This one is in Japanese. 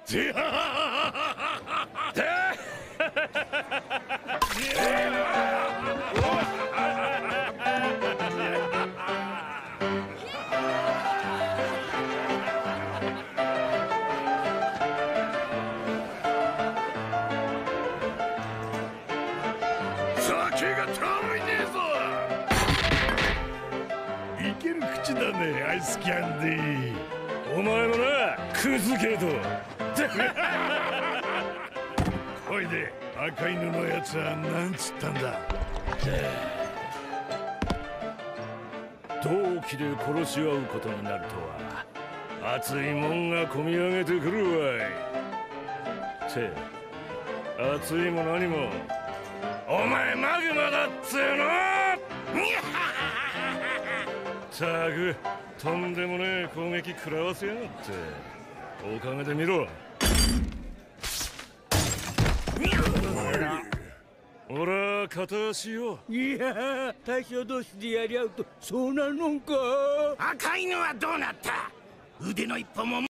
て酒が足りねえぞ。いける口だね、アイスキャンディー。お前もな、クズけど。おいで、赤犬のやつはなんつったんだ。同期で殺し合うことになるとは、熱いもんがこみ上げてくるわい。って熱いも何もお前マグマだっつうの。ったくとんでもねえ攻撃食らわせやがって。おかげで見ろ。ほら片足よ。 いや大将同士でやり合うとそうなるのか。 赤犬はどうなった？腕の一歩も